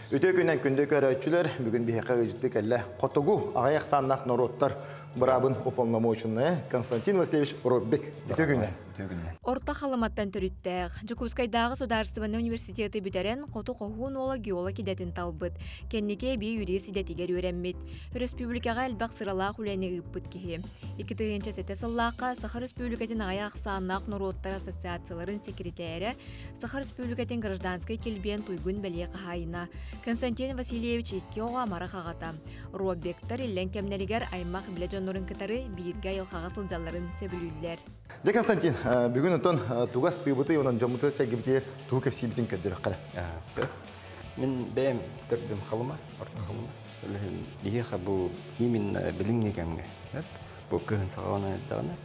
Өте күннен күнді көрәтшілер бүгін бейхеқа ғыждік әлі қотығу ағаяқ саннақ нороттар бұрабын уполномоченный Константин Васильевич Роббек. Өте күннен. Орта халыматтан түріттәғ. Жукускайдағы Сударствоны университеті бүдәрен қоту қоғуын ола геолог едетін талбыт. Кеннеке бей юрис едетігер өрәммет. Республикаға әлбақ сыралақ үләне ұппыт кеге. 2-тігінші сәті сыллаққа Сахар Республикатын ағаяқ саннақ нороттар ассоциацияларын секретәрі Сахар Республикатын гражданскай келбен туйгун бәле қағайына. Константин Васильевич екке оға мара қағата. Роббектар елен кемнелігер аймақ біле жонларын кітары бейірге елқаға сылжаларын сөбілілер. Константин, бүгін ұтын туғас түйбіті, онан жомыты сәгімте туғы кәпсі бітін көндірік қара. Мен бәйім түрдім қалыма, орта қалыма. Егеға бұл именно біліңне кәмге. Бұл күхін сағауына әддіғана.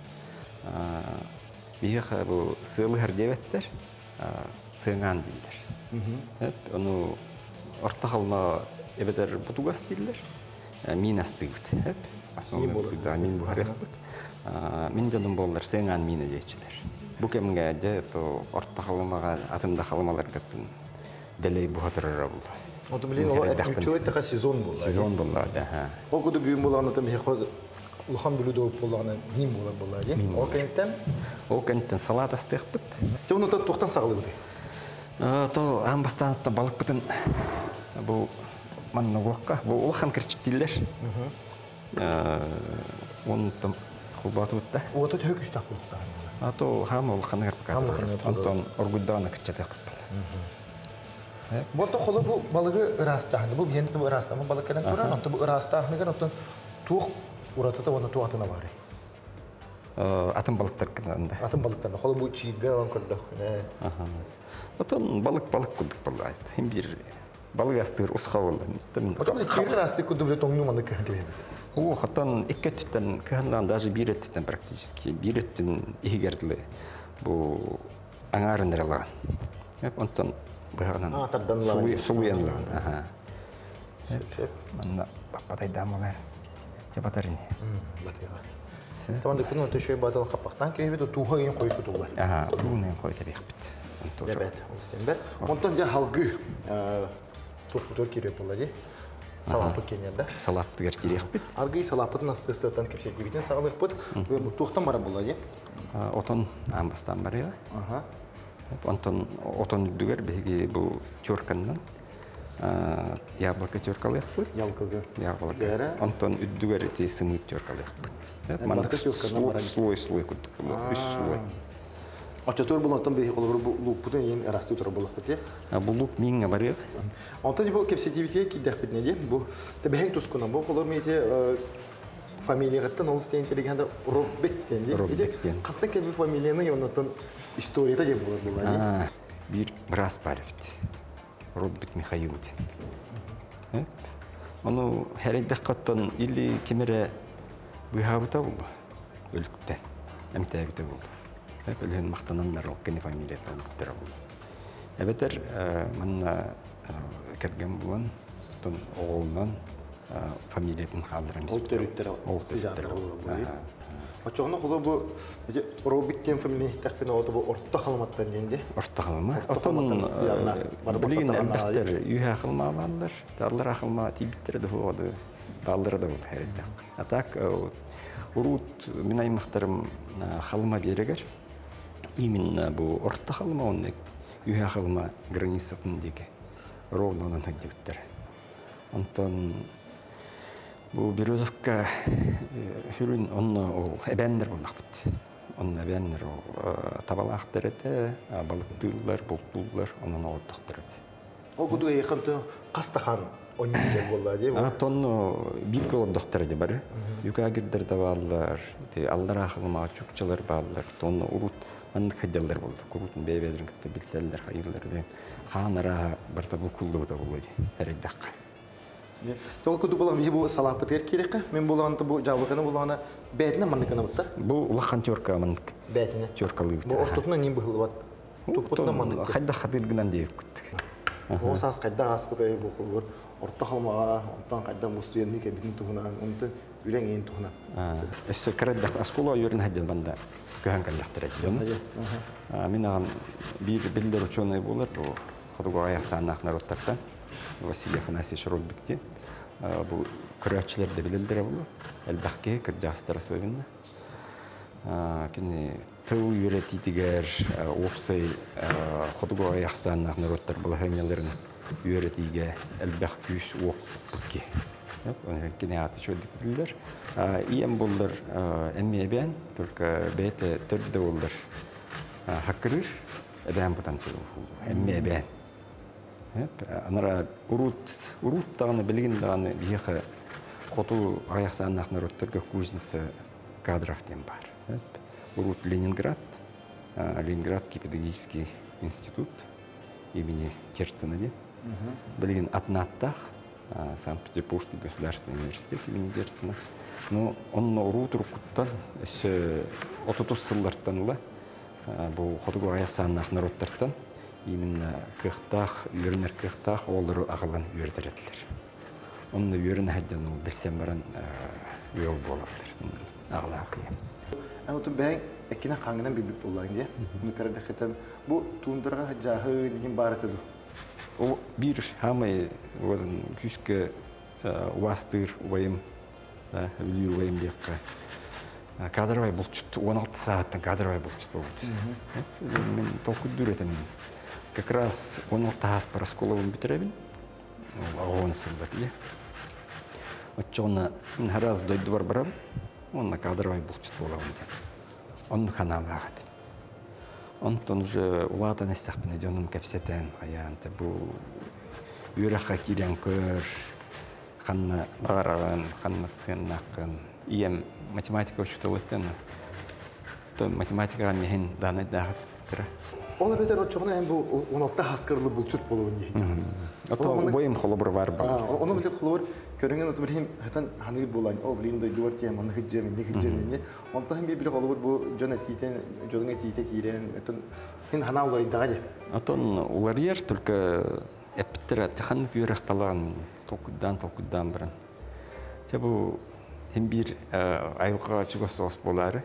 Егеға бұл сылы әрдеветтер, сыңан дейдер. Оны орта қалыма әбетер бұтуғас дейдер. Мин астығыт. Мин бұғар еқпіт. Мен жадым болдар сеңан мені дейшілер. Бұл кемге әде орта қалымаға, атында қалымалар көттін дәлей бұғатырыра болды. Оты білейін, ол үкчілеттіға сезон болды. Сезон болды, да. Ол күді бүйін болағын өтім хеқод ұлхан бүлуді өп болағына нем болар болады. Ол кәнттен? Ол кәнттен салат астық бұд. Оны тоқтан сағылы бұды? Аң бастанытта балық бұдын бұл манны оққа, бұл ұлхан кірчіктейлер. Оны Хубату да. Вот это högst так вот. А то хамол ханер покат. Антон оргудана кичатак. Вот то холобу балыгы ырастахны. Бу бенте бу ырастамы балык келен көрөн. Антон бу ырастахны гана антон тух уратата оны туатына бары. Атын балыктар кында. Атын балыктар. Холобу чийге алан көрдүк. Антон балык кудук балайт. Хим бир балык астыр усхавыл. Потом чийге расты куду биле тоңну манда келген. О, хатан иккеттен көхандан даже биреттен практически биреттен игердиле. Бу аңарындырылган. Онтон быгынан сууянлаган. Манна бапатай дамалар. Жабатарин. Батыга. Таманда күнү төшөй батал капактан кебеде тугайын коюп туулар. Тугайын коюп бекпит. Дебет, устенбет. Онтон же халгы турпутор кирип болду. Салапы кенерді. Салапты керек бит. Аргый салапытын астыстан кепсеті битен сағылық бұд. Туқтан бара болады? Отон амбастан бар еді. Отон үдігер беге бұл тёрканнан яблоко тёркалық бұд. Яблоко. Онтон үдігер еті сыңы тёркалық бұд. Мандық слой күдік бұл. Үш слой. Ачатор был там бе олар лук путен ен расты утра был хпете. Бу лук минга барык. Антон бу кепсетивите ки дахпет неде бу тебең тускуна бу олар мете фамилия гаттан ол стен телегенде Роббектен де. Иде каттан кеби фамилияны онтон историяда де булар. Бир раз барыпт. Роббек Михаил ден. Аны хәрәдә каттан или кемере бухабыта бул. Өлүктән. Эмтәбите бул. Өлген мақтанандар оққаны фамилияты олықтыра бұл. Әбетер, мұнна кәрген болан, оғылынан фамилиятын қалдырамыз. Ол төріттері сыжандыр бұл. Ачоғына қолы бұл Роббектен фамилия тәқпен оғыты бұл орта қалыматтан денде? Орта қалыма. Орта қалыматтан сыярына Білген әлбәқтер үйе ақылма балдар, тарлар ақылма тейбіттері де оғыды, балдары да бұл әреттіқ. Атақ, Урут мен аймақтарым қалыма берегер. Именно бұл орта қалыма оннек, үйе қалыма границатындегі ровно онан әдебіттер. Онтан бұл Березовка хүрін онны ол әбәндер болмақ бітті. Онны әбәндер ол табалақтар әді, балықтылар, бұлттылар, онын оғыттықтар әді. Ол күдігі еқімті қастақан оннекер болды әде бұл? Тонны біргі оғыттықтар әді бары. Юкагердер де балылар, алдар ақылыма чүкчілер балылар, тонны ұрут андық хәдделер болды. Құрутын бәйбәдірін күтті білселдер, қайырлар. Қанара барта бұл күлді бұда болды, әрейдақ. Сол күді болған бұл салапытыр кереқі? Мен болғанды бұл жабылғаны болғаны бәйтіне маңнықаны бұтта? Бұл ұлаққан тёрка маңнық. Бәйтіне? Тёркалы бұтта. Бұл ортотына нем бұғылы бат? Тұппытына маңнық? Қайда қадырғынан дейіп күттік. Ол саас қайда ғаспытай бұл қылғыр. Орта қалмаға, онтан қайда мұстуенді кәбетін тұғынан, онты үлен ең тұғынан. Өсі кәрәддақ аскула үйерін әден банда көһән кәлдәқтір әден. Мен аған бір білдер ученый болар, қадуға аяқ сағын ақнар оттақтан. Василий Афанасьевич Рудбектен. Бұл күрәтшілерді білілдірі болу. Әлбәқке кіржастыр особенно. Кені тыл үйрететігер, опсай құдығы аяқсан ақнародтар бұл ғаняларын үйретеге әлбәқ күйіс оқ бүкке. Кені аты шөдік білдер. Ием болдыр әмме әбән, только бәйті түрді болдыр. Хақырыр, әбән бұтан түрі болу. Әмме әбән. Анара урут тағаны білген тағаны бейхі қоту аяқсан ақнародтарға көзінсі кадровтен бар. Урут Ленинград, Ленинградский педагогический институт имени Керцена. Білген атнаттақ, Санкт-Петербургский государственный университет имени Керцена. Но он урут рукуттан, отутус сыллартан бұл қоту аяқсан ақнародтартан именно кықтақ, үйерінер кықтақ олары ағылан үйердіретілер. Оның үйерін әдден білсен баран үйел болалар. Ағылы ақия. Әмітім бәң әкіне қаңынан бейбіп болған де. Мұны кәрді қытан бұл туындырға жағы деген бар әтеді. Ол бір хамай күшкі уастыр уайым, үлі уайым бекқа. Кадровай бұлчыт, 16 сағаттан кадровай бұлчыт болды. Мен толқыд дүретім. Как раз 16 ас по расколовым битіребін. Ағуын сылдар. Отчоғына раз дойды бар барабын. Он кадровай бұлчыт болауын. Он қаналы ағады. Онтон уже улатан әстіқпін өденім кәпсетен қаянты. Бұл үйраққа керен көр, қанна бағараған, қанна сығын ақын. Ием математика учету өттен. Математикаға мехен даны дағып кірі. Ола бетер отчоғына әм бұл 16 хаскарлы бұлчыт болуын дейін. Ото бойым қолыбыр бар бар. Оны біле қолыбыр көрінген оты білем әтін ханығыр болайын. О, білейін дойды бар тем, аны хыджермен, не хыджермен. Онтағын біле қолыбыр бұл жон әтейтен, жоныңа тейте кейрен. Хен хана олар идаға де. Отон олар ер, только әпіттір әттіқанып үйрек талаған толқыддан бірін. Бұл hem bir aylığa çıkış sos bolları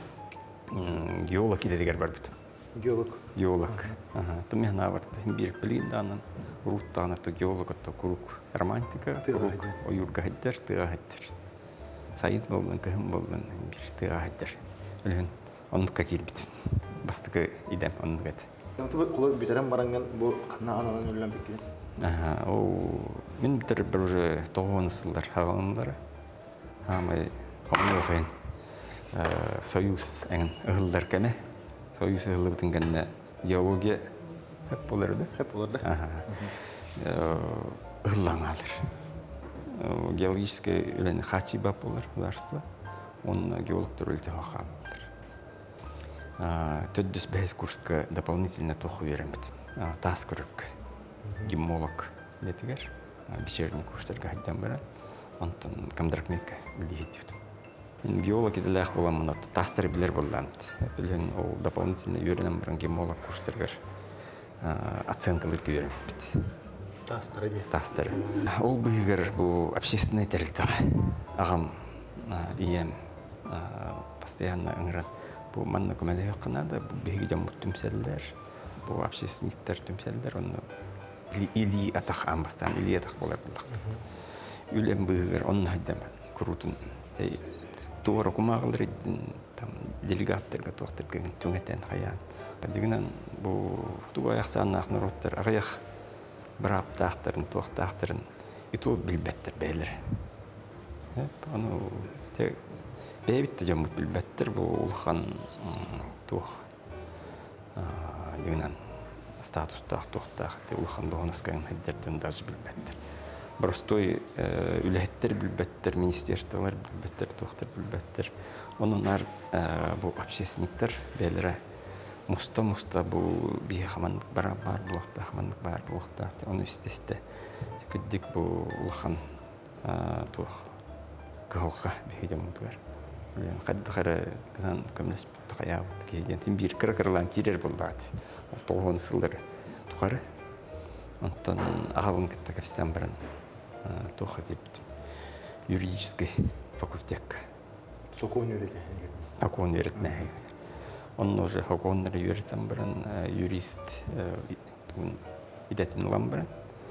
geolog gidediler var bütün. Geolog. Tüm mehna var. Hem bir bilindanın ruttan atı geolog atı kuruk romantika. O yurga hader, tığa hader. Sayın bolun, kahım bolun bir tığa hader. Öyle onu kakir bütün. Bastığı idem onu gat. Tabii kolay bitiren barangan bu kana anadan ölen peki. O min bitir bir toğunuslar halanları. Hamay qomluqeen Soyuz en ıhıllar keme. Soyuz ıhıllı bütün genne geologiya hep olardı. Hep olardı. Ihıllan alır. Geologiske ölen haçi bap olur ularsa. Он geologlar ölte haqalıdır. Töddüs behes kurska дополнительно toxu veremet. Tas kırık. Gemolog detiger. Вечерний курстарга haddan баран. Онтон камдракмекка билдигит. Мен геолог иделах болам, но тастар билер болам. Билен ол дополнительно үйренем баран гемолог курстарга оценкалар көрөм. Тастар де. Тастар. Ол бүйгер бу общественный территория. Агам ием постоянно ыңран бу манна көмөлө кынада бу бегидем түмселдер. Бу общественниктер түмселдер, оны или атах амбастан, или атах болар булак. Үлем бүйгер онун хайдам крутун. Туора кумагылар там делегаттерге токтырген түңетен хаян. Дегенен бу туаяқсан ақнороттар ағаяқ бір аптақтарын, тоқтақтарын иту билбеттер бейлер. Аны те бейбитті жамут билбеттер бу улхан тух дегенен статустақ тоқтақ те улхан доғынысқан хайдерден даже билбеттер. Простой үләттер билбеттер, министерстволар билбеттер, тоқтар билбеттер. Онынар бу общественниктер бейлері Муста бу бие хамандык бар булакта, хамандык бар булакта. Оны истесте. Тикдик бу улхан тух калка бие мутгар. Мен каддыгара ган көмлөс тукая деген тим бир кыркырлан кирер булбат. Толгон сылдыр тухары. Онтон агабын кетте капстан баран туха деп юридический факультет. Сокон юридик. Сокон юридик. Он уже хоконнер юритам баран юрист идетин ламбран.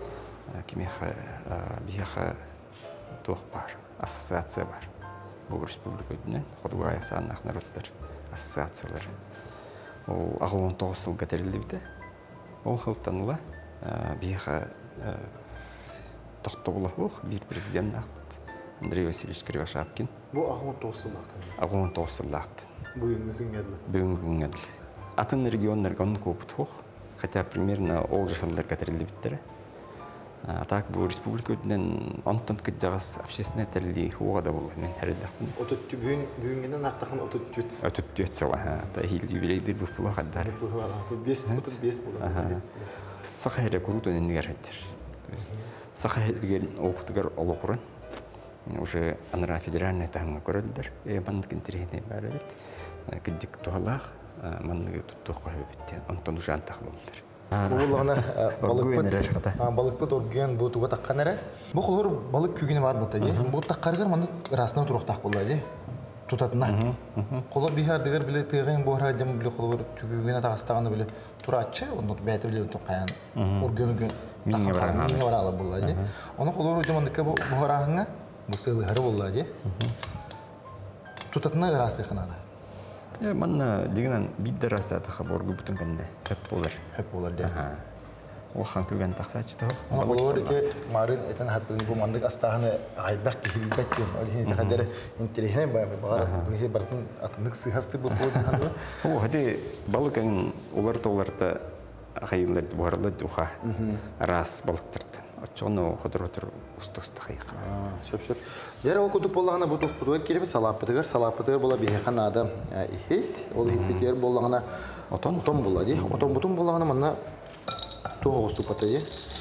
кимеха бияха тух бар, ассоциация бар. Бұл республикадан ходуга ясаннах народтар ассоциациялар. Ол агылын 9 жылга терилди. Ол хылтаныла бияха тоқтоғылы бұл, бір президент ақтын. Андрей Васильевич Кривошапкин. Бұл ағуын 9 жылақтын? Ағуын 9 жылақтын. Бүгінгі күн әділі? Бүгінгі күн әділі. Атын регионларға оның көпіт хоқ, хотя примерно ол жашалдар кәтірілді біттірі. Так бұл республика өтінен онтон күддағыз общественный тәрілі оға да бұл, мен әрілді ақтын. Бүгінгенен ақтақын 34 сыл? 34 сыл, та хилді юбилейді бұлы қаддар. 35 болады. Сақа әрі көру төненігер әддер. Сақа әрі оқытығар олы құрын. Уже анара федеральный тағына көрілдір. Мандық интерегіне бәрі бет. Күддік туғалақ, мандығы тұттық қойы бетте. Онтан уже антақ болдыр. Бұлығына балықпыт орген бұл туға таққан әрі. Бұл қолыр балық күйгені бар бұта. Бұл таққарғыр мандық расынан тұрықтақ болады. Тұтатына. Қолы бейхардығыр біле тығын бұғыр әдем біле қолыр күйгені тағыстағаны біле тұра атшы. Оны бәйті біле қаян. Орген таққан баралы болады. Оны қолыр өтемандыққа бұғыр ағыңа мұсылы әрі болады. Тұтатына ұрасы қынады. Манна дегенен биддер асатыға борғы бүтін кәнде хөп болар. Хөп болар де. Ол қан күлген тақсачы тұғы. Оны қолуыр ете марын әтен әрпілін бұл мандық астағыны айбақ кехілбәт ден. Ол ене тәқадары интереген бағар бұғы бартын атындық сығасты бұл болдың қанды ба? Ол ғаде балық әңін олар толарда қайыларды бұғарлады ұға рас балықтырды. Отчоны қыдыр-отыр ұсты-ұсты қайық. Сөп-сөп. Бәрі ол күдік болағына бұл тұқпыдығыр керебі салаппытығыр бола бейхеқан ады ехейт. Ол ехпетер болағына отон болады. Отон-бұтын болағына мұнна тоғы ұсту патайы.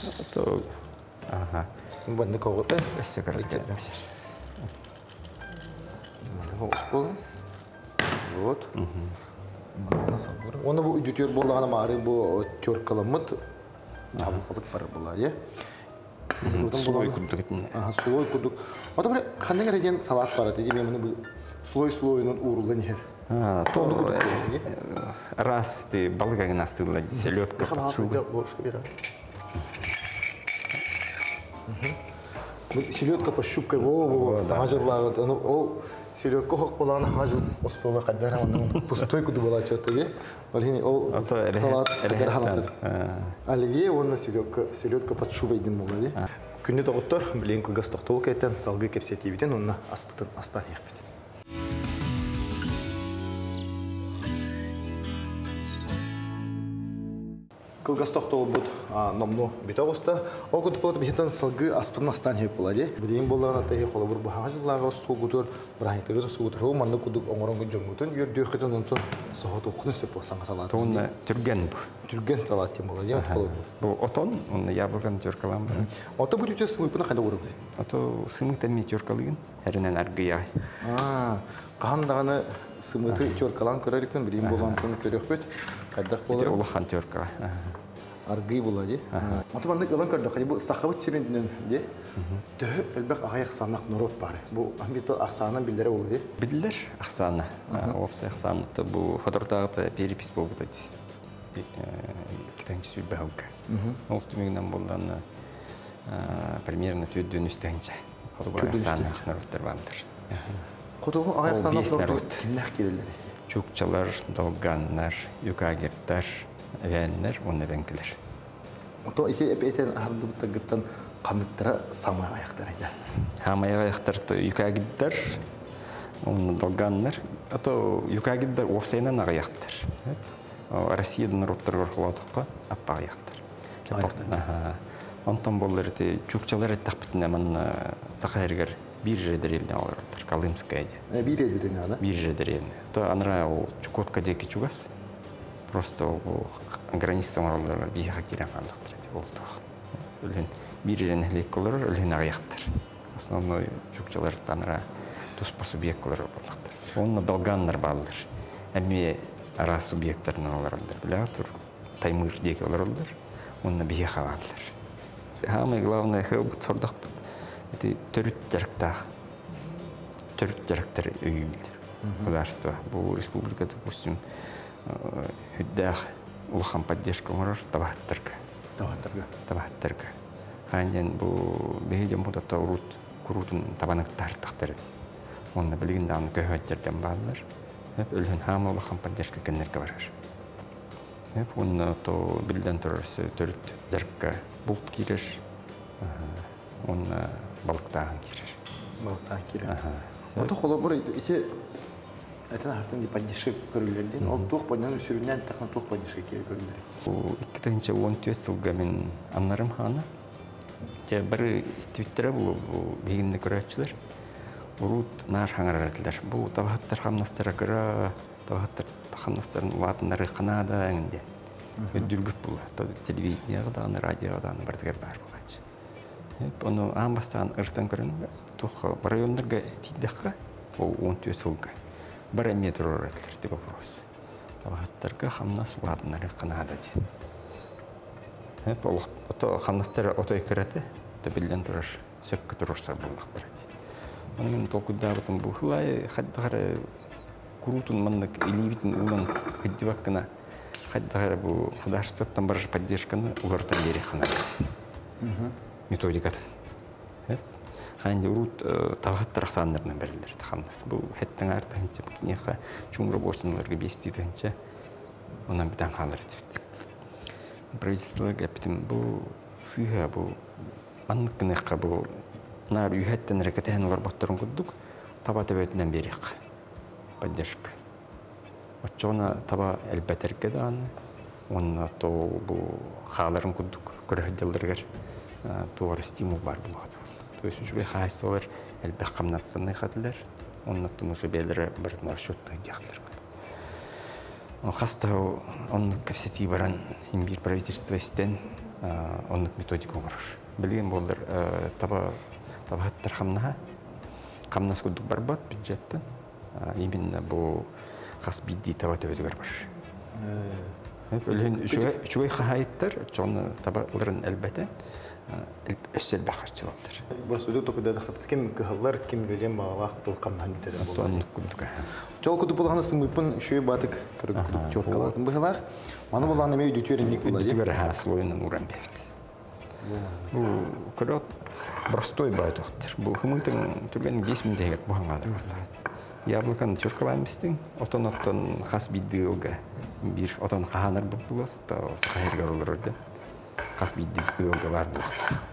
Бәнді қоғыты. Өсті қарады. Ұс болың. Вот. Оны бұл үдетер болағына мағыры бұл төркаламыт қабыл-қабыт бары болады. Сулой күрдік етін. Сулой күрдік. Ота бір қандай әреден салат бар еді. Мен мұны слой-слойының ұруылы нехер. Раз ты балык агын астылы селедка. Селедка по щупкой сағажырлағын. Ол селедка хоқ болағына хажыл остолы қаддара. Пустой күді бола чөтті. Ол салат қаддара ханатыр. Оливье онына селедка под шубой дейін болады. Күнді тоғыттар білейін қылғас тоқтолы кәйттен салғы кепсеті бітен онына аспытын астан еқпет. Кылгас тоқтолы бұд номну бет оғыста. Ол күді болады бетен салғы аспытын астан еқпет болады. Білейін болағына тәйі қолы бұр бұға жыллағы су құтыр, бірахитығы су құтыр. Ол манны күдік оңырын күн жоңғытын, үйір дөйқетін ұнты соғыт оқыны сөп болсаңға салаты. Оны түрген бұ. Түрген салат тем болады. Бұл отон, оны яблоған түркалам бұ. Оты бұд өте сымыпыны қайда ұры бұй? Оты сымықтан түркалығын, әрінен әргі яғай. Қағандағаны сымыты түркалан көрер екен, білейін болғантын көрек бөт. Қайдақ болыр? Олыққан түркала. Аргый болады. Оты бандық ылан көрді. Қайда бұл сақабыт серіндінен де түхі әлбәқ ағай ақсанақ нұрот бары. Бұл амбеті ақсанынан білдері болады. Білдер ақсаны. Опсы ақсаны. Бұл фотортағы перепис болғыда де. Кетенші сөй бәугі. Ол түмегінен болдан примерно төдден үстенші. Құдығы ақсанақ нұроттар бандыр. Құдығы ағай ақсанақ нұрот кімнәқ керелері? Чукчалар, долганнар, юкагерттар, вәннер, оны бәңкілер. Ото есе әпейтен арды бұттағыттан қамыттыра самай аяқтар еді? Самай аяқтар юкагерттар, оны долганнар. Ото юкагерттар офсайнан аяқтар. Россиядан роттар ғырқылаудыққа аппа аяқтар. Аяқтар? Онтан болыр чукчалар әттақ бітіне мән сақа әргер bir жердереліне алырылдар, Колымская де. Bir жердереліне ана? Bir жердереліне. То анра Чукотка декі чугас. Просто граница моралдарға бейхақ келен қандықтыр еді болдық. Үлін bir жерден әлек олар, үлін аяқтыр. Основной чукчалар танра туспа субъект олар болдықтыр. Онына долганнар балдыр. Әме ара субъекттарынан оларылдар. Біля тұр, таймыр декі оларылдар. Онына бейхақ алдыр. Самое главное, хелбіт сордақтыр. Это төрүттәрктә өйүлдер. Государство, бұл республика, допустим, хүддәқ улхан поддержка мұрыр табаттырға. Ханьян бу бейдем буда таурут курутун табанак тартактар. Онна билген дан көһөттерден баалар. Хеп өлһөн хамалы хам поддержка кеннерге барар. Хеп онна то билден торс төрт деркка булт кирер. Онна балыктан кирер. Балыктан кирер. Ото холобор ите это хартын поддержка көрүлөрден. Ол тух понан сүрүнөн такна тух поддержка көрүлөр. Бу 2014 жылга мен аннарым хана bir istibittere bu bilginli görücüler. Urut nar hangarlar. Bu tabahatlar hamnastara göre tabahatlar hamnastarın vatınları Kanada enginde. Ödülgüp bu. Televizyonda da radyoda da bardagar var bu kaç. Hep onu ambastan ırtan görün. Tuh rayonlarga tidakka o 14 yılga. Bir metro öğretler diye вопрос. Tabahatlarga hamnas vatınları Kanada diye. Hep o hamnastara otoykerete de bilden durar. Sökkü durursa bulmak barati. Onun tokuda batın bu hılay haddar kurutun manlık ilibitin ulan hiddivakkına haddar bu hudarsattan bir поддержканы улардан бери хана. Методикатын. Ханди урут таваттар сандарынан берилер хамнас. Бу хеттен артынча кинеха чумра борсынларга бестиденче онан бидан халар этибит. Правительство гептим бу сыха бу манныкныкка бу нар үйхеттен рекетен варбаттырын куддук таба төбөтүнөн берик поддержка. Очона таба элбетерге дааны онна то бу халарын куддук көрөдөлдөргөр тугары стимул бар булат. То есть уже хайсолар элбек камнасыны хатылар онна тунушы белери бир маршрутта жактыр. Хаста он капсети баран имбир правительство истен он методику бар. Билген болдыр табаттар камнас кудук барбат бюджеттен именно бу хас бидди таба төбөдөгөр бар. Өлөн үчөй хайттар чоны табаларын элбете өссел бахарчылыктар. Босуду токуда да хатат ким кыһаллар ким билем багалак тол камнан үтеден болду. Тон кудук. Жол куду булганысы мыпын үшөй батык көрүк чоркалатын быһалар. Маны булган эме үдүтөрүн ник булады. Бир хаслойнун уран бет. Бу көрөк простой байтоктор. Бу хымытын түрген 5000 теңге бугангада. Яблоканы чоркаламыстын отон хас биддилга бир отон ханар буласы та сахайрга олорду. Хас биддилга бар бу.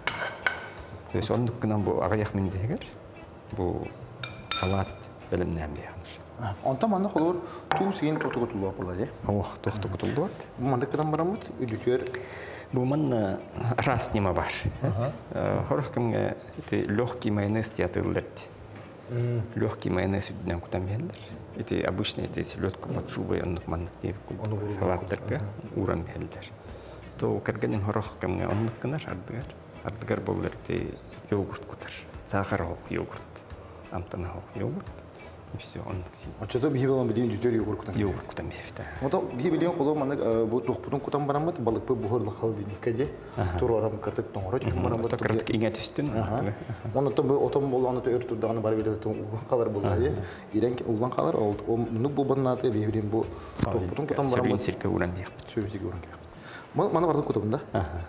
То есть ондук гынан бу агаяк мендегер бу халат белемнен бияныш. Онта маны холор туу сеген тотугутулуу болду. Ох, тотугутулуу. Бу мандык гынан барамыт үдүтөр. Бу манна раз нема бар. Хорох кимге легкий майонез тиятылдырт. Легкий майонез үдүнөн кутан белдер. Эти обычный эти селёдку под шубой ондук маннык деп салаттарга уран белдер. То кергенин хорох кимге ондук гана ардыгар болдыр те йогурт кутар. Сахар ок йогурт. Амтана ок йогурт. И все он син. Очото бихибелон билин дүтөр йогурт кутан. Йогурт кутан бефта. Ото бихибелон коло мандык бу тохпутун кутан барамыт балыкпы бухорлы халдиникке турарам кыртык тоңоро жакын барамыт. Ото кыртык иңе түстүн. Оны то отом болгону то өртүдөгөнү бар билет улган калар булды. Ирен улган калар ол муну бу баннаты бихибелин бу тохпутун кутан барамыт. Сирке уран бек. Сөйсүк уран бек. Мана бардык кутумда.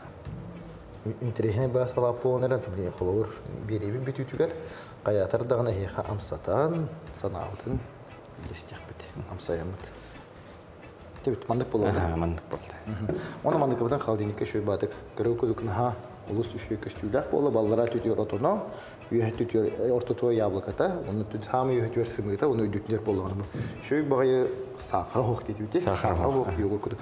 Интересный бас алапонерен тумне холор береби бүтүтүгөр каятар дагына хеха амсатан санаутын листях бит амсаямыт. Тебит мандык болду. Мандык болду. Оны мандык бутан халдиникке шөй батык. Көрөкүлүкнө улус үшөй көстүлөк болду баллара түтүөр отоно, үйө түтүөр ортото яблоката, оны түт хамы үйө түтүөр сымыта, оны үдүтүнөр болгону. Шөй багы сахар хок дейт. Сахар хок йогурт.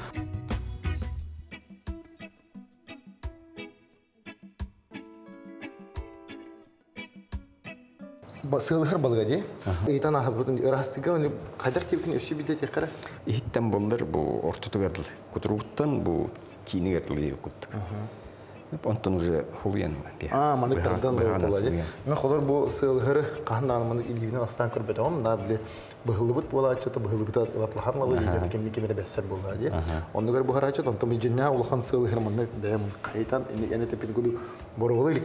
Басылыр балгади. Эйтан ахабытын растыга оны кадак тепкин өсү биде текара. Иттен болдыр бу ортотугадыл. Кутруттан бу кинигадыл деп куттук. Онтон уже хулуян бе. Мандыктардан болады. Мен холор бу сылыр кахандан илибинен астан көрбөтөм. Нар биле быгылыбыт болот, чото быгылыбыт атлаханла быгылды кемни кемере бессер болду. Онда гөр бу харачат, онтон мен жинна улхан сылыр мандык дем кайтан эне тепин куду борголык.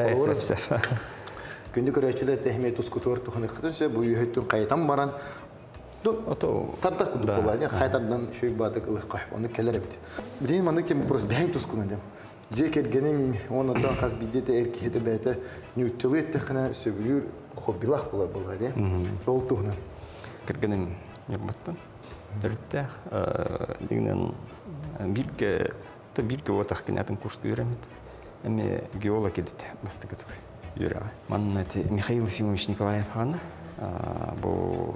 Күндү көрөчүлөр техме тускутор туханы кытынча бу үйөттүн кайтан баран. Ото тартак куду болду. Кайтардан шөй бадык ылык кайып, аны келер бит. Билин маны кем просто бәң тускунан дем. Жекергенин онотан каз бидете эркехете бәте нютчылы тахна сөбүлүр хоббилах булар булады. Ол тугнан. Кергенин япматтан. Дөртте дигнен бирге отах кинатын курс үйрәмит. Эми геолог идет бастыгыт. Юра. Маннати Михаил Ефимович Николаев хана бу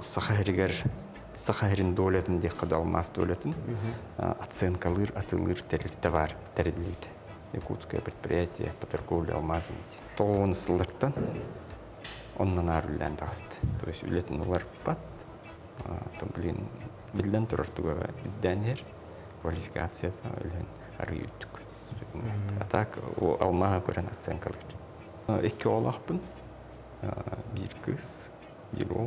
Сахарин дөлөтүн де кадалмас дөлөтүн оценкалыр атылыр товар терилит. Якутское предприятие по торговле алмазами. Тоон сылдыртан оннан арылдан таст. То есть үлетін олар пат. То билден турартуга бидденер квалификацияда үлен арыйыттык. А так алмаға көрен оценкалыр. Эки олақпын. Бир кыз, бир ол.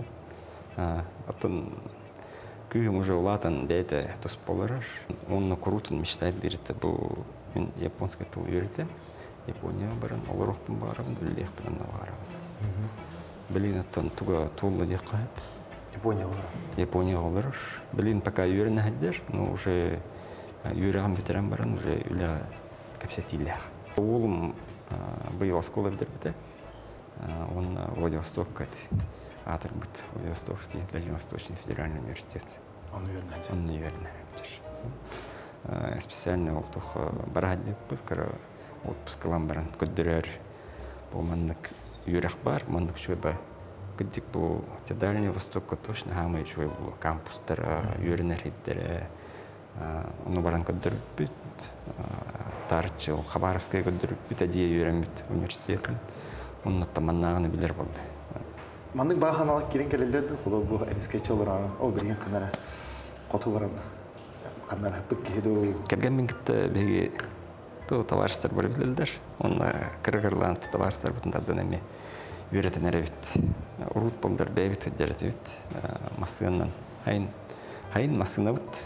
Атын күйім уже улатан дейті тос болырар. Онны құрутын мечтайды директі бұл мен японский тыл үйретем. Япония баран, оларықпын барабын, үллеқпін барабын. Білін аттан туға толы де қайып. Япония оларар. Білін пока үйрені әддер, но уже үйреген бетерен баран, уже үлі кәпсетейлі. Олым бұйыл осколы бідер біті. Он Владивосток кәді. Атыр бұд Владивостокский Дальневосточный федеральный университет. Он үйрені. Он үйрені әддер. Специально олтық бараддек бұл, кара отпуск қылан баран көддірер. Бұл маннық үйрек бар, маннық шөй бар. Күддік бұл Дальний Востокқа точно хамай шөй бұл кампустар, үйренер хеттері. Оны баран көддіріп бүт. Тарчыл, Хабаровская көддіріп бүт, әдейі үйренбіт университетін. Оның оттаманнағыны білер болды. Мандык баханалык кирен келелерди, холо бу эмискечи олар о берген канара коту баран. Канара бик кеду. Келген мингитте беги то товарищдар болуп билдер. Онда кыргырлан товарищдар бутундардан эми үйрөтөнөр бит. Урут болдор бебит дерет. Масындан хайын масына бут.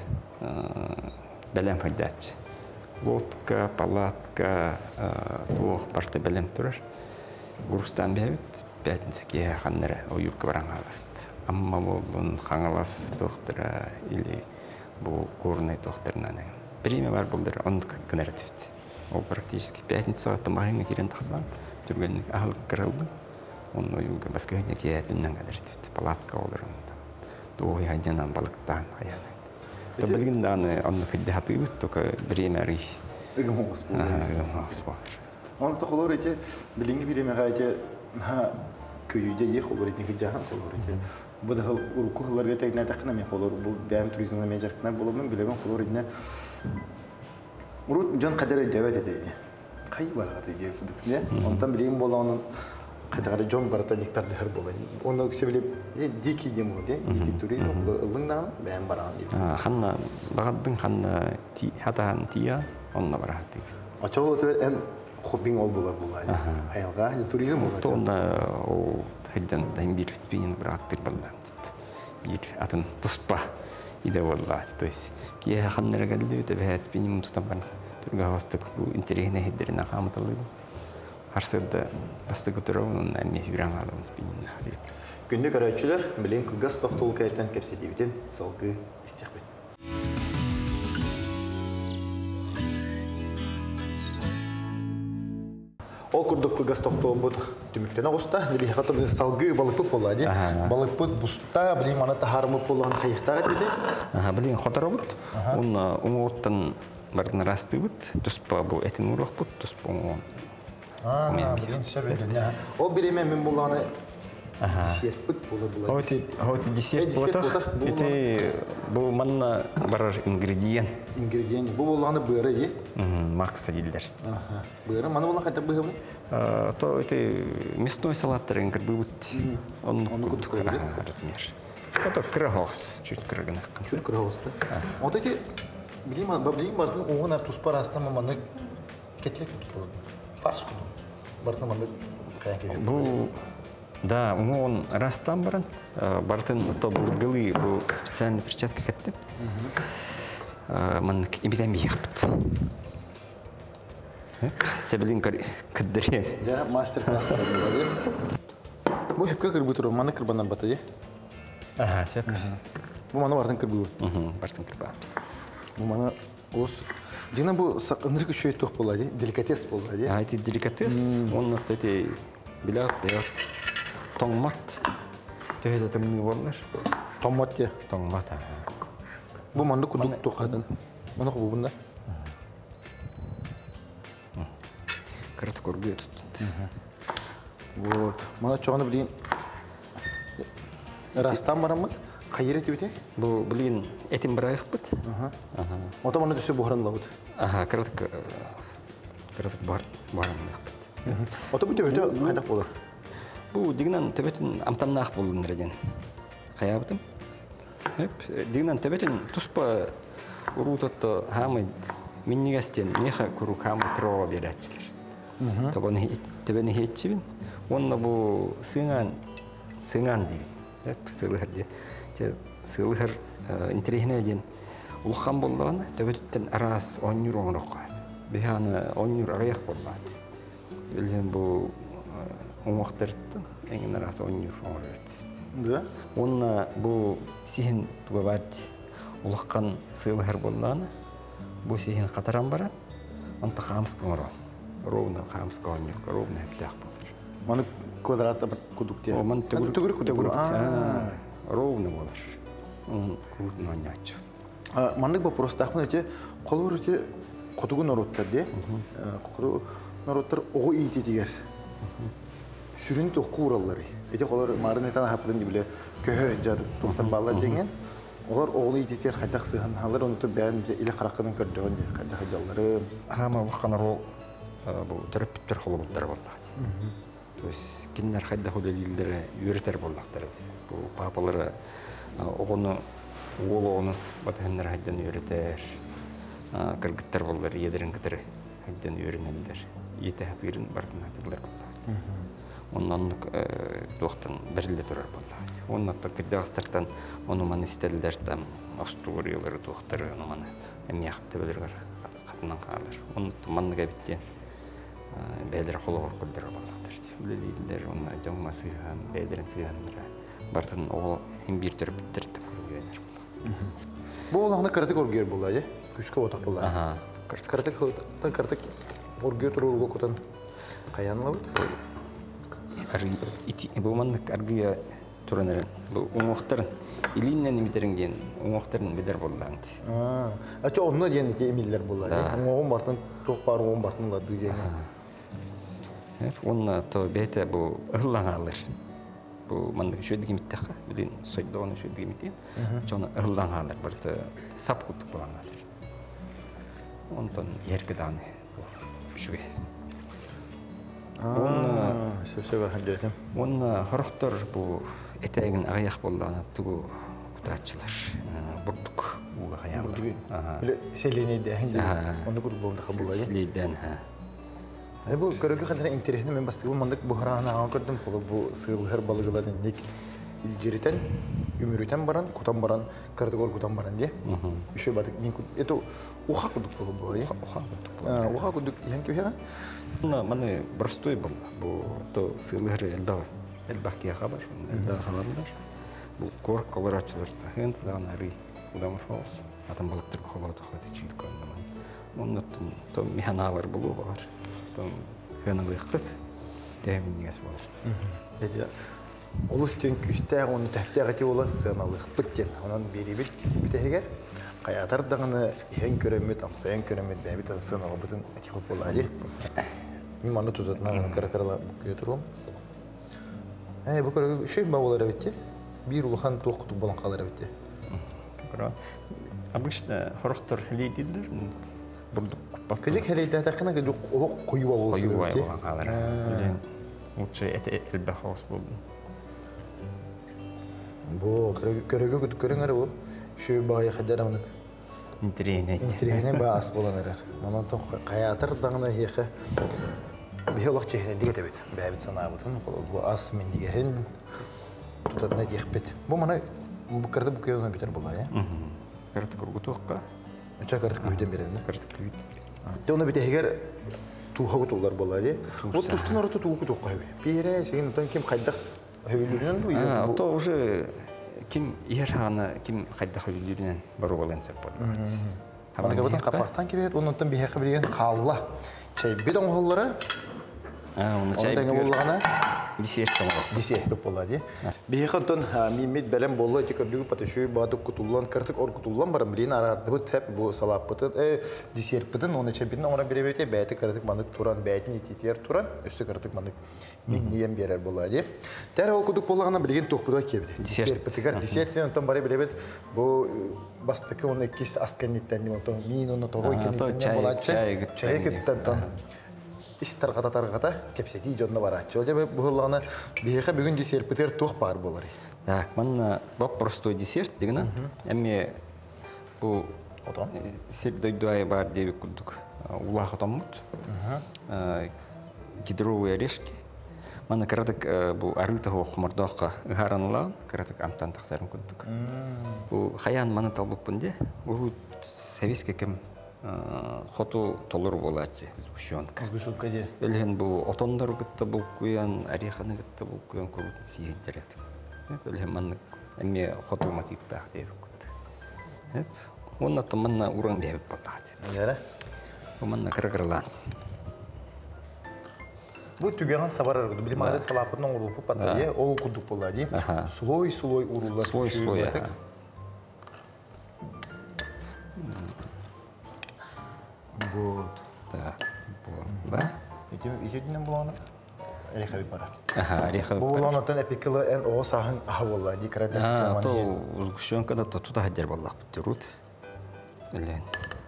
Белем хайдач. Лодка, палатка, туох парты белем турар. Бурустан бебит. Пятницкие ханнеры уюрка барангалат. Амма бун хангалас доктора или бу горный докторнан. Премия бар булдыр, он генеративт. Ол практически пятница тамагын кирен тахсан, түргенник ахыл кырылды. Он уюрка баскыгына киятыннан генеративт. Палатка олар. Дуой хадянан балыктан аяны. То билген даны он хиддаты бит, только премия рих. Игмос бу. Он то холор эти билинги премия эти күйде ек олар етнеге жағын қолыр ете. Бұды ұрқы қыларға тәгіне тәқіна мен қолыр, бұл бәйім туризміне мен жарқына болуымын, білемін қолыр етіне ұрут жон қадары дөбет етейіне. Қай барғаты ете күдікіне, онтан білейін бола оның қадағары жон барата нектарды ғыр болайын. Оны өксе білеп, деки дем ол, деки туризм қолыр ұлыңдағына бәйім бараған дейді. Қанна, бағаддың қанна хатаған тия, онына бараған дейді. Ачал өтер ән хоббин ол болар болайын. Айылға туризм болайын. Тоғында ол хайдан дайын бір спиннинг бір аттыр болайын. Bir atın tuspа иде болла. То есть кие ханнера гадлы те бәт спиннинг тутам бар. Түргә хастык бу интерегне хедерина хаматылы. Харсыда басты көтөрөм әмме юран алып спиннинг. Күндү көрөчүлөр билен кылгас токтол кайтан кепсетибитен салгы истихбет. Ол курдук кылгас токтол бут түмүктөн агуста, неби хата билен салгы балык болду. Балык бут буста билен мана тахармы болгон кайыктага диде. Билен хоторобут. Он умоттан бардын растыбыт. Туспа бу этин урак бут, туспа он. Билен сөбөдүн. Ол биремен мен болгону десерт бут болду. Хоти десерт болду. Эти бу манна барар ингредиент. Ингредиент бу болгону быры ди. Макса дилдер. Быры мана болгон кайта быгы. То эти мясной салаттар ингер бут. Он куттук размер. Это крахос, чуть крагнак. Чуть крахос, да? Вот эти билим бардын оңон артуспа растама маны кетлек болду. Фарш болду. Бардын маны каяк. Бу да, он растам баран. Бардын то булгылы бу специальный перчатка кетти. Ман имитами япт. Тебелин каддырен. Жана мастер-класс берди. Бу хепке кирбу туру, маны кирбандан батады. Шеп. Бу маны бардын кирбу. Бардын кирбапс. Бу маны Ос. Дина бу ыныргы шөй тох болады, деликатес болады. Айти деликатес, он эти билет, томат. Төһө тымны боллар. Томат те. Томат. Бу манды кудук тохадан. Мана бу бунда. Кырыт көргө тутту. Вот. Мана чоғаны билин. Растан барамы? Кайры тибите? Бу билин этим барайык бит. Ота мана төсө бухран лабыт. Кырыт бар барамык. Ота бу төбөтө кайдак болор? Бу дигнен төбөтүн амтаннак болдун реген. Каябытым. Хеп, дигнен төбөтүн туспа урутотто хамы миннигестен меха куру хамы крова бератчылар. Төбөні хетчибин. Онна бу сыңан дейбин. Хеп, сылыхар де. Сылыхар интерехіне ден улхан болдағаны төбөтүттен арас 10 юр оңыраққа. Биханы 10 юр ағаяқ болдағаны. Білген бу оңуақтарыттын, әңін арас 10 юр оңыраққа. Да? Онна бу сихин тугабард улаққан сылыхар болдағаны, бу сихин қатаран баран, онта қамсқы мұру. Ровно қамсқы 10 юр, ровно әптіғ болыр. Маны квадрата бір кудуктен? Маны түгірі кудук. Ровно болыр. Кудын ойнатшы. Мандык вопрос тахмын өте, қолыр өте қотуғы народтар де, қотуғы народтар оғы ейті дегер. Сүрін тоққы ұралары. Өте қолыр марын етан хапыдын дебіле көхі жар тоқтар балар деген, олар оғы ейтетер қайдақ сыған халар, оны бән илі қараққының көрдіғын де, қайдақ жалларын. Ама ұққан ол терапевттер қолы бұлттар болды. То есть, кеннер қайдақ өлелілдері үйретер болдақтар. Бұл папалары оғыны Олоны батындар хайдан үйретер, кыргыттар болар, едерін кітір хайдан үйренелдер. Еті хатырын бартын хатырлар болды. Оннан доқтан бірілі тұрар болды. Оннан кірдағыстардан оны маны істелдер там Австриялары доқтары оны маны әмі яқып төбелер қатынан қалар. Оны манны кәбіттен бәйлер қолы ғыр көрдер болдақтар. Өлелейлер, оны жоңма сыйған, бәйлерін сыйғандыра. Бартын оғы ембір түріп біттірді көргенер. Бұл олағына каратек оргер болады, күшкі отақ болады. Каратек оргер тұру ұрғы көтін қаянла бұд? Бұл маңдық аргия тұрынырын, бұл оңуқтарын, илиннен еметерінген оңуқтарын бедер болдағынды. Ача онына ден емелер болады, оңуғын бартын, тоқ бар оңуғын бартын лады деген. Онына бәйті бұл ұғылан алыр. Bu manda şöyle gimittaka, bilin soyda onu şöyle gimitti. Sonra ırıldan alır, böyle sap kutuk bulan alır. Ondan yergeden bu şu. Sevseve halledim. Onun horoktor bu eteğin ayak bollarına tuğu kutaççılar. Burduk bu ayağım. Böyle seleneydi, onu kurup bulunda kabul ayı. Seleyden ha. Bu körüge kadar interesli men bastığı bu mandık buhrana ağa gördüm polo bu sığılır balıgıların nek ilceriten ümürüten baran kutan baran kardıgor kutan baran diye bir şey batık min kut eto uha kuduk polo bu ya uha kuduk yang kaya Buna mana простой был bu to sığılır elbaki haber haberler bu kork kolaratçılar hent danari udamır olsun adam balıktır kolada hadi çiğ koymadan onun to mihanalar bulu var Hönüğü kıt, demin niyaz olur. Dedi, olus tün küste onu təhtiğati olas sığınalık bitten. Onun biri bil büteğer. Qayatar dağını hen köremmet, amsayan köremmet bәбі тан sığınalı bıtın etiqip oladı. Мен маны tutatına kara-karala götürüm. Bu kara şey bağlar bitti. Bir uluhan toq kutup bolan qalır bitti. Обычно хорохтор хилейдилер. Кежек хелейдә тақына кедү кою болу. Кою болу алар. Лучше это бахос бул. Бу көрөгө көрөңөр бу. Şu bagay xədaramlıq. İnterene baas bolanlar. Ondan ton qayatar dağına hexe. Bir olaq çehne digə təbət. Bəbit sanabıtın bu as min digəhin tutadına diqbet. Bu mana bu qarda bu köyünə biter bola ya. Qarda qurgutuqqa. Uça qarda köydən berəndə. Qarda köy. Ona bir təgər tuğa qutullar bola ya. O tustun orada tuğa qutuqqa. Birə sənin ondan kim qaydaq höbülürən bu ya. То уже kim yerhana kim qaydaq höbülürən baru balan səp boldu. Мана габытын капактан кебет, оннан бихе кабилген калла. Чай бидон холлары. Оны чай болгана десерт тамагы. Десерт болады. Бихантон мимит белем болла тикөрдүгү патышы баады кутуллан кыртык ор кутуллан барам билин арарды бу теп бу салаппытын десерт битин оны чебин ора беребете бәйти кыртык мандык туран бәйтин ититер туран өстө кыртык мандык миннием берер болады. Тәр ол кудук болгана билген тохпуда кебди. Десерт битигер десерттен онтон бары билебет бу бастыкы оны кис асканниттен онтон мин оны торой кенниттен болады. Чай кеттен Истаргата кепсети жонна бара. Чөже бухылгана бихе бүгүн десерт битер тух бар болар. Так, манна бак простой десерт дегене. Эми бу отон сирдойдуай бар деп кудук. Улах отомут. Кедровые орешки. Манна кыратык бу арыта хомордокка гаранла, кыратык амтан таксарын кудук. Бу хаян мана талбыкпынде. Урут советский кем хоту толур болачы сгущенка. Сгущенка де. Өлген бу отондар гытта бу куян, ариханы гытта бу куян көрүтүн сиеттерет. Өлген манны эми хоту матиктах деп кут. Онна таманна уран деп батат. Нера? Бу манна кыргырлан. Бу түгәгән сабарар гыды. Билим ары салапының урупы патае, ол кудук болады. Слой урулар. Слой. Вот. Так. Да? Итединен буланы. Ореховый пара. Ореховый пара. Буланы тен эпикеле эн о сахын ахвалла дикрадер. То сгущенкада то туда хадер баллах битирут. Элен.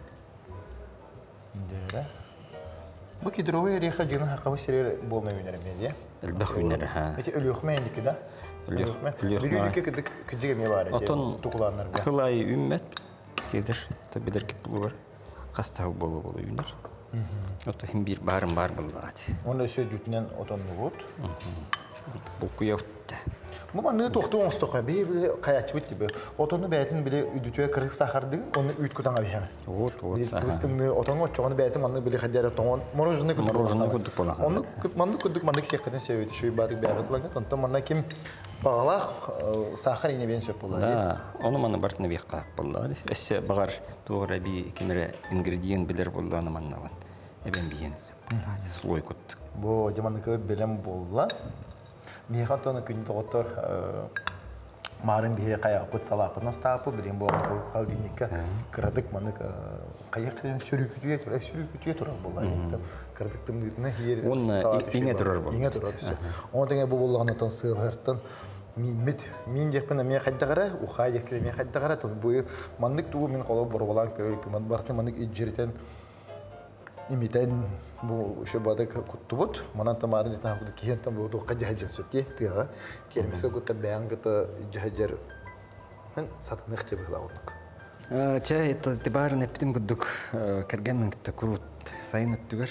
Дера. Бу кедровый ореха жина хакабы серер болмай өнерме де. Элбах өнер ха. Эти өлөкме индики да. Өлөкме. Билүлүкке кидиге ме бар эти тукуланнарга. Хылай үммет кедер. То бидер кеп булар. Кастау болу үйнер. Ото хим бир бар булат. Оны сөйдүтнен отонну бут. Бу куяфта. Бу маны токту онстокка бе каячы бит бе. Отонну бәйтин биле үдүтүе кырык сахардыгын, оны үт кутаңа бе. Вот. Тристимни отонго чогону бәйтин маны биле хадяра тоңон. Мороженое кудук бола. Оны маны кудук маны сектен сөйдү. Шуй бары бәгытлага, онтон мана ким багалах сахар ине бен сөп болду. Да, оны маны бартына бек кап болду. Эссе багар тоора би кимере ингредиент билер болду аны маннаган. Эбен биен сөп. Слой кут. Бу жаманыкы белем болла. Мехатоны күн тоготор марын бие кая пут салапына стапы билем болгон калдинникке кырдык маны каяктын сөрүкүтүе тура болла. Кырдыктын дитне хер иңе турар болду. Иңе турар. Онтеңе бу болгонотон сыгырттан Мин декпен мен хаддагара, уха якре мен хаддагара, то бу мандык туу мен коло борбалан көрүп, мен барты мандык иджиртен имитен бу шобада куттубут, манан тамарын дитна хакуды киентен бу каҗа хаҗан сөпти, тига. Кермеске кутта бәянгыта җаҗар. Мен сатын ихте былагынык. Ча это тибарын эптим гудук кергенмен китте крут сайын өттүгөр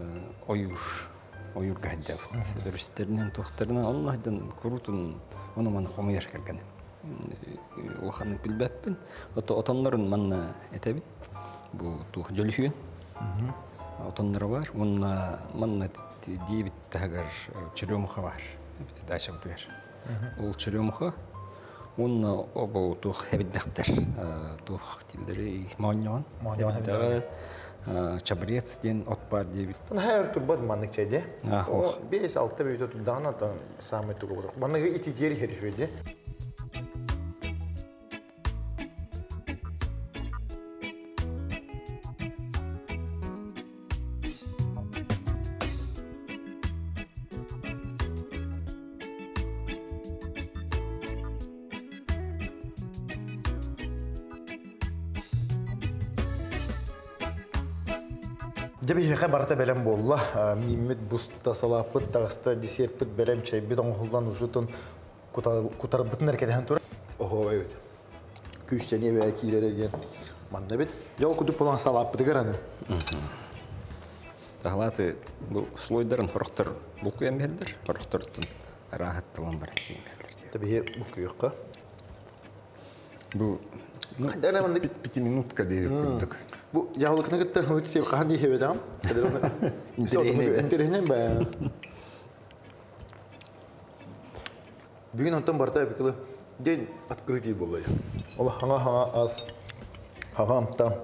оюр гаджа. Дөрүстернен тохтарына Аллахдан крутун оны мана хомыяр керген. Улханы билбеппин. Отонларын мана этебит. Бу тух жөлүхүн. Отонлары бар. Мана дебит тагар чөрөмүха бар. Бит дашабдыр. Ул чөрөмүха он обо тух хебиддактер. Тух тилдери маньян. Чабрец ден от бар дебит. Һәр турбат маннык чәйде. 5-6 бөйдө турдана та самый тугы булды. Манныгы ити дери херишөйде. Дебиһе барта белем болла, миммит буста салапыт тагыста десерпит белем чай бидон холдан ужутун кутар битнер кеден тура. Ого бит. Күчсене бе килере ген. Манда бит. Жол кутуп болан салапыт дегераны. Тахлаты бу слойдарын хорохтор бу куям белдер. Хорохтортун рахаттылан бар сиңелдер. Дебиһе бу күйөккө. Бу кадер манда 5 минутка деп күндүк. Bu yağlıkını gittin hıç sev kahdi hevedam. Kadir onu. Enterehnen be. Bugün ondan barta yapıklı den открытие было. Allah hanga az Хавамта.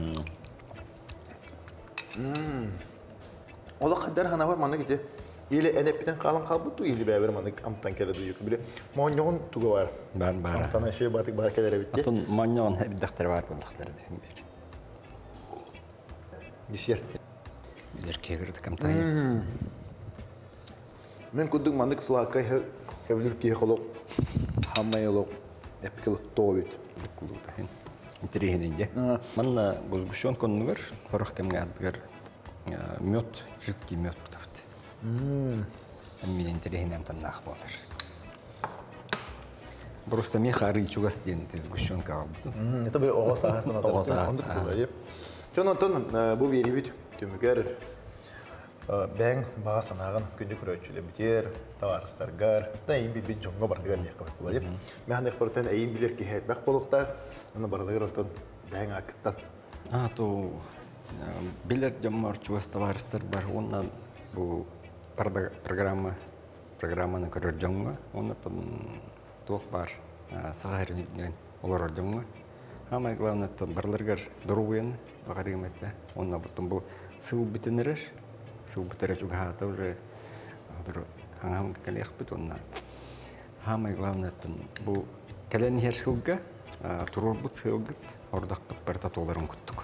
Ола қаддар хана бар мана кете. Или энепитен қалан қалбытту, или бәбір мана амтан келеді үйкі біле. Моньон туға бар. Бар. Амтана шей батық бар келері бітте. Атын маньон әбдақтар бар болдықтар. Десерт. Билер кегірді камтайы. Мен күддің мандық сылаққа кәбілір кей қолық, хамайылық, әпкілік тоғыт. Интерегенінде. Манна бұзгүшон конугар, қорық кемге адығар мед, жидкий мед бұтақты. Мен интерегенем таннақ болыр. Просто мен қары ичугас дейін сгущен кағабды. Это бір оғас ағасына Оғас Жонатон бұл бері бүт төмігер бәң баға санағын күнді күрөтчілі бітер, тауарыстарғар, да ең білбен жоңға бардығар не қабат болады. Мен хандық бұртан әйін білер кейхет бәк болуқтақ, аны бардығар отын бәң ақыттан. То билер жомар чугас товарыстар бар, оннан бұл программаны көрір жоңға, оннан тоқ бар, сағайрын олар жоңға. Самое главное, это барларгар дорогuen, вагарим это, он на потом был сыл битенереш угата уже, хангам калех битон на. Самое главное, это был кален хершилга, турбут хилгит, ордак перта толарун куттук.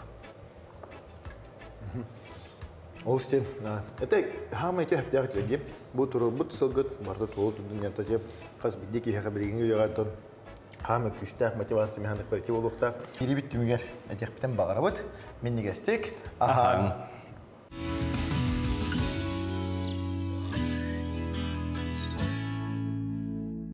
Олстен, это хамай тяп дягтлеги, бу турбут сылгит, барда толу дүньята теп, қаз биддеки хабиригинге ягатон. Хамы күштәк мотивация механик береке болуқта. Кири бит түмігер әтек бітен бағарабыд. Мен негестек. Ахам.